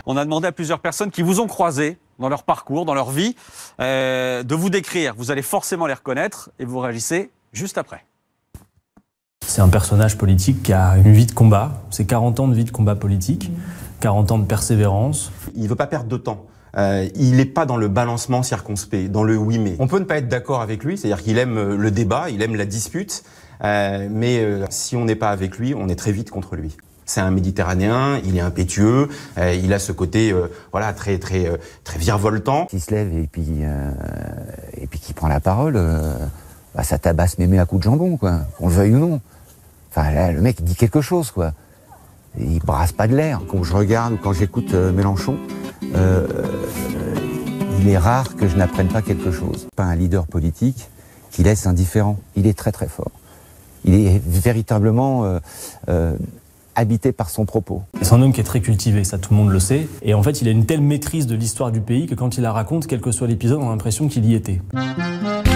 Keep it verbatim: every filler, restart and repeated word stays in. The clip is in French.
On a demandé à plusieurs personnes qui vous ont croisé dans leur parcours, dans leur vie, euh, de vous décrire. Vous allez forcément les reconnaître et vous réagissez juste après. C'est un personnage politique qui a une vie de combat. C'est quarante ans de vie de combat politique, quarante ans de persévérance. Il ne veut pas perdre de temps. Euh, il n'est pas dans le balancement circonspect, dans le oui mais. On peut ne pas être d'accord avec lui, c'est-à-dire qu'il aime le débat, il aime la dispute, euh, mais euh, si on n'est pas avec lui, on est très vite contre lui. C'est un Méditerranéen, il est impétueux, euh, il a ce côté euh, voilà très très euh, très virevoltant. Qui se lève et puis euh, et puis qui prend la parole, euh, bah, ça tabasse mémé à coups de jambon quoi, qu'on le veuille ou non. Enfin là, le mec dit quelque chose quoi. Il brasse pas de l'air. Quand je regarde ou quand j'écoute euh, Mélenchon, euh, euh, il est rare que je n'apprenne pas quelque chose. Pas un leader politique qui laisse indifférent. Il est très très fort. Il est véritablement euh, euh, habité par son propos. C'est un homme qui est très cultivé, ça tout le monde le sait. Et en fait, il a une telle maîtrise de l'histoire du pays que quand il la raconte, quel que soit l'épisode, on a l'impression qu'il y était.